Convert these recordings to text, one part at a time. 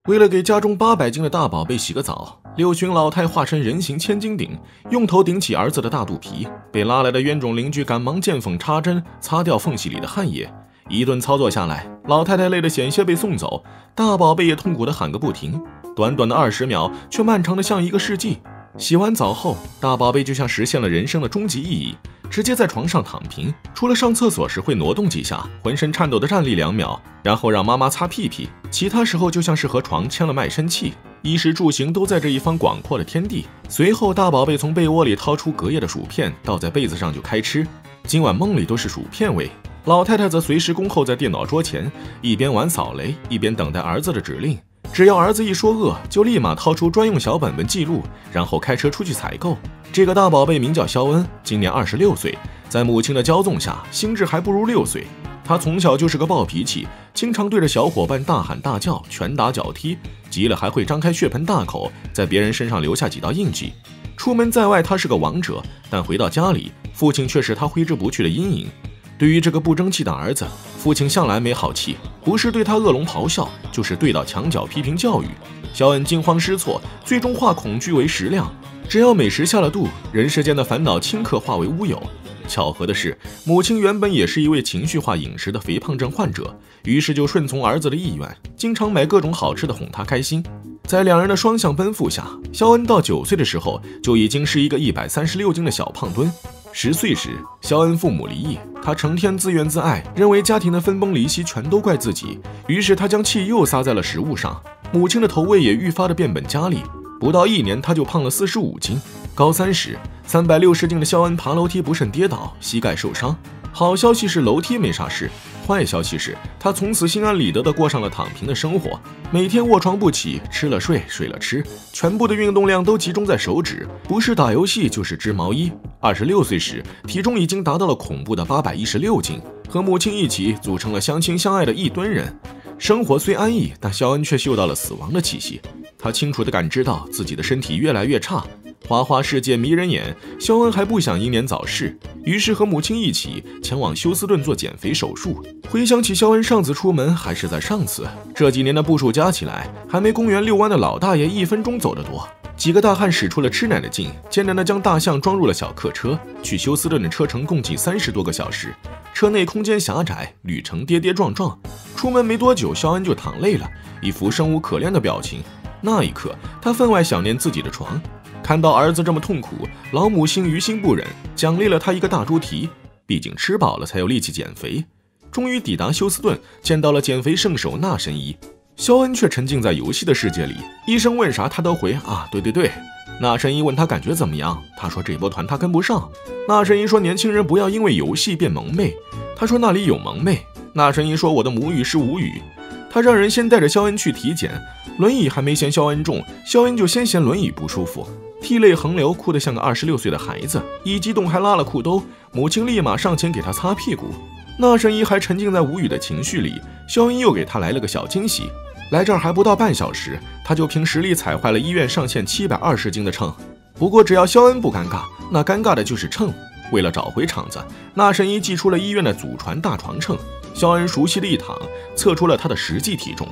为了给家中800斤的大宝贝洗个澡，六旬老太化身人形千斤顶，用头顶起儿子的大肚皮。被拉来的冤种邻居赶忙见缝插针，擦掉缝隙里的汗液。一顿操作下来，老太太累得险些被送走，大宝贝也痛苦地喊个不停。短短的20秒，却漫长得像一个世纪。洗完澡后，大宝贝就像实现了人生的终极意义，直接在床上躺平，除了上厕所时会挪动几下，浑身颤抖地站立2秒，然后让妈妈擦屁屁，其他时候就像是和床签了卖身契，衣食住行都在这一方广阔的天地。随后大宝贝从被窝里掏出隔夜的薯片，倒在被子上就开吃，今晚梦里都是薯片味。老太太则随时恭候在电脑桌前，一边玩扫雷，一边等待儿子的指令。只要儿子一说饿，就立马掏出专用小本本记录，然后开车出去采购。这个大宝贝名叫肖恩，今年26岁，在母亲的骄纵下，心智还不如6岁。他从小就是个暴脾气，经常对着小伙伴大喊大叫，拳打脚踢，急了还会张开血盆大口，在别人身上留下几道印记。出门在外他是个王者，但回到家里，父亲却是他挥之不去的阴影。对于这个不争气的儿子，父亲向来没好气，不是对他恶龙咆哮，就是对到墙角批评教育。肖恩惊慌失措，最终化恐惧为食量，只要美食下了肚，人世间的烦恼顷刻化为乌有。巧合的是，母亲原本也是一位情绪化饮食的肥胖症患者，于是就顺从儿子的意愿，经常买各种好吃的哄他开心。在两人的双向奔赴下，肖恩到9岁的时候就已经是一个136斤的小胖墩。10岁时，肖恩父母离异，他成天自怨自艾，认为家庭的分崩离析全都怪自己，于是他将气又撒在了食物上。母亲的投喂也愈发的变本加厉，不到1年他就胖了45斤。高3时，360斤的肖恩爬楼梯不慎跌倒，膝盖受伤。好消息是楼梯没啥事，坏消息是他从此心安理得地过上了躺平的生活，每天卧床不起，吃了睡，睡了吃，全部的运动量都集中在手指，不是打游戏就是织毛衣。26岁时，体重已经达到了恐怖的816斤，和母亲一起组成了相亲相爱的1吨人。生活虽安逸，但肖恩却嗅到了死亡的气息。他清楚地感知到自己的身体越来越差，花花世界迷人眼，肖恩还不想英年早逝，于是和母亲一起前往休斯顿做减肥手术。回想起肖恩上次出门还是在上次，这几年的步数加起来，还没公园遛弯的老大爷1分钟走得多。几个大汉使出了吃奶的劲，艰难地将大象装入了小客车，去休斯顿的车程共计30多个小时。车内空间狭窄，旅程跌跌撞撞。出门没多久，肖恩就躺累了，一副生无可恋的表情。那一刻，他分外想念自己的床。看到儿子这么痛苦，老母亲于心不忍，奖励了他一个大猪蹄。毕竟吃饱了才有力气减肥。终于抵达休斯顿，见到了减肥圣手纳神医。肖恩却沉浸在游戏的世界里，医生问啥他都回啊，对。纳神医问他感觉怎么样，他说这波团他跟不上。纳神医说年轻人不要因为游戏变蒙昧，他说那里有蒙昧。纳神医说我的母语是吴语。他让人先带着肖恩去体检，轮椅还没嫌肖恩重，肖恩就先嫌轮椅不舒服，涕泪横流，哭得像个26岁的孩子，一激动还拉了裤兜，母亲立马上前给他擦屁股。纳神医还沉浸在无语的情绪里，肖恩又给他来了个小惊喜。来这儿还不到半小时，他就凭实力踩坏了医院上限720斤的秤。不过只要肖恩不尴尬，那尴尬的就是秤。为了找回场子，纳神医寄出了医院的祖传大床秤，肖恩熟悉的一躺，测出了他的实际体重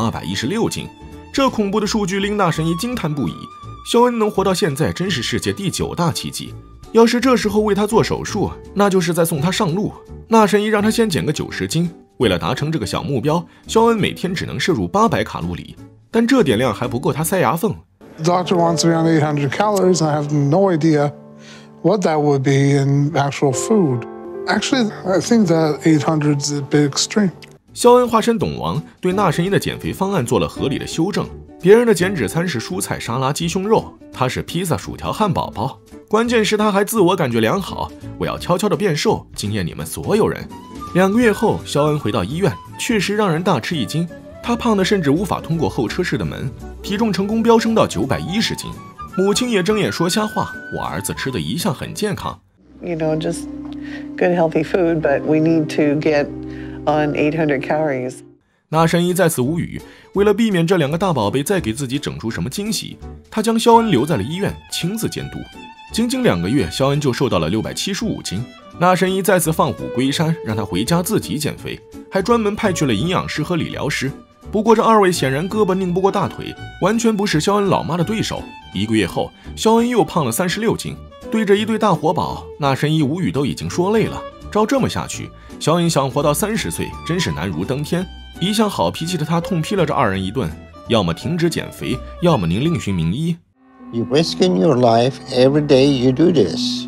816斤。这恐怖的数据令纳神医惊叹不已。肖恩能活到现在，真是世界第9大奇迹。要是这时候为他做手术，那就是在送他上路。纳神医让他先减个90斤。为了达成这个小目标，肖恩每天只能摄入800卡路里，但这点量还不够他塞牙缝。 Doctor wants around 800 calories, and I have no idea what that would be in actual food. Actually, I think that 800 is a bit extreme. 肖恩化身董王，对纳神医的减肥方案做了合理的修正。别人的减脂餐是蔬菜沙拉鸡胸肉，他是披萨薯条汉堡包。关键是他还自我感觉良好，我要悄悄地变瘦，惊艳你们所有人。2个月后，肖恩回到医院，确实让人大吃一惊。他胖得甚至无法通过候车室的门，体重成功飙升到910斤。母亲也睁眼说瞎话，我儿子吃的一向很健康。 Just good healthy food, but we need to get on 800 calories. 纳神医再次无语，为了避免这2个大宝贝再给自己整出什么惊喜，他将肖恩留在了医院，亲自监督。仅仅2个月，肖恩就瘦到了675斤。纳神医再次放虎归山，让他回家自己减肥，还专门派去了营养师和理疗师。 不过这二位显然胳膊拧不过大腿，完全不是肖恩老妈的对手。1个月后，肖恩又胖了36斤，对着一对大活宝，那神医无语都已经说累了。照这么下去，肖恩想活到30岁真是难如登天。一向好脾气的他痛批了这二人一顿，要么停止减肥，要么您另寻名医。 You risk in your life every day you do this.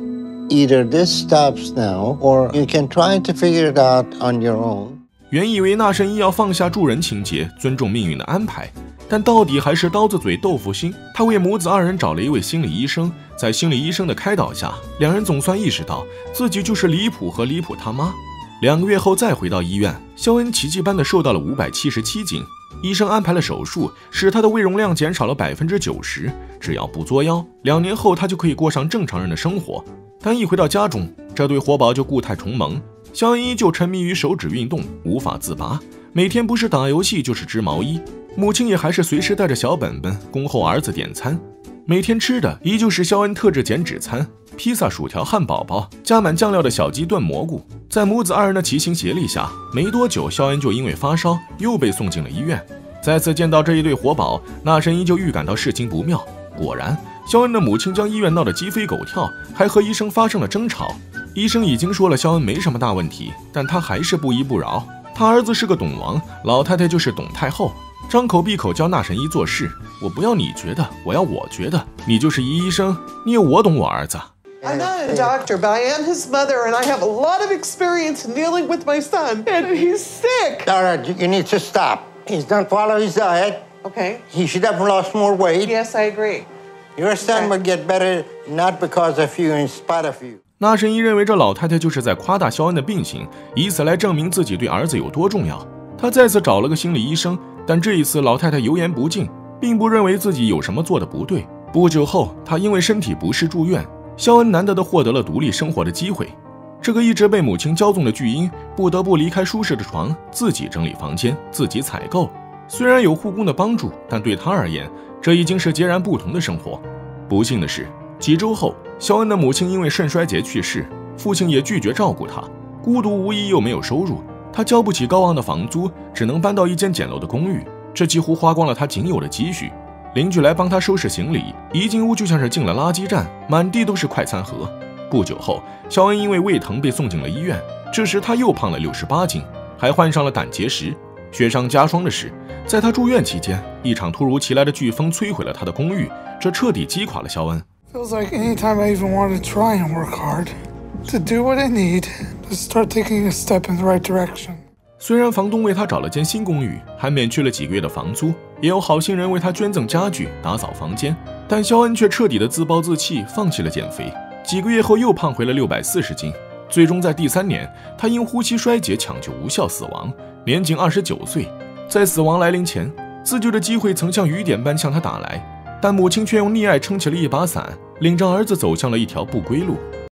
Either this stops now, or you can try to figure it out on your own. 原以为那神医要放下助人情节，尊重命运的安排，但到底还是刀子嘴豆腐心。他为母子二人找了一位心理医生，在心理医生的开导下，两人总算意识到自己就是离谱和离谱他妈。2个月后再回到医院，肖恩奇迹般的瘦到了577斤。医生安排了手术，使他的胃容量减少了90%，只要不作妖，2年后他就可以过上正常人的生活。但一回到家中，这对活宝就故态重萌。肖恩依旧沉迷于手指运动，无法自拔，每天不是打游戏就是织毛衣。母亲也还是随时带着小本本恭候儿子点餐，每天吃的依旧是肖恩特制减脂餐：披萨、薯条、汉堡包，加满酱料的小鸡炖蘑菇。在母子二人的齐心协力下，没多久，肖恩就因为发烧又被送进了医院。再次见到这一对活宝，那神医就预感到事情不妙。果然，肖恩的母亲将医院闹得鸡飞狗跳，还和医生发生了争吵。医生已经说了肖恩没什么大问题，但他还是不依不饶。他儿子是个懂王，老太太就是懂太后，张口闭口教那神医做事。我不要你觉得，我要我觉得。你就是一医生，你有我懂我儿子。 I'm not a doctor, but I am his mother, and I have a lot of experience in dealing with my son, and he's sick. Dara, you need to stop. He's not following his diet. Okay. He should have lost more weight. Yes, I agree. Your son will get better not because of you, in spite of you. 那神医认为这老太太就是在夸大肖恩的病情，以此来证明自己对儿子有多重要。他再次找了个心理医生，但这一次老太太油盐不进，并不认为自己有什么做的不对。不久后，他因为身体不适住院，肖恩难得地获得了独立生活的机会。这个一直被母亲骄纵的巨婴，不得不离开舒适的床，自己整理房间，自己采购。虽然有护工的帮助，但对他而言，这已经是截然不同的生活。不幸的是，几周后，肖恩的母亲因为肾衰竭去世，父亲也拒绝照顾他，孤独无依又没有收入，他交不起高昂的房租，只能搬到一间简陋的公寓，这几乎花光了他仅有的积蓄。邻居来帮他收拾行李，一进屋就像是进了垃圾站，满地都是快餐盒。不久后，肖恩因为胃疼被送进了医院，这时他又胖了68斤，还患上了胆结石。雪上加霜的是，在他住院期间，一场突如其来的飓风摧毁了他的公寓，这彻底击垮了肖恩。 Feels like anytime I even want to try and work hard, to do what I need, to start taking a step in the right direction. 虽然房东为他找了间新公寓，还免去了几个月的房租，也有好心人为他捐赠家具、打扫房间，但肖恩却彻底的自暴自弃，放弃了减肥。几个月后又胖回了640斤，最终在第3年，他因呼吸衰竭抢救无效死亡，年仅29岁。在死亡来临前，自救的机会曾像雨点般向他打来，但母亲却用溺爱撑起了一把伞，领着儿子走向了一条不归路。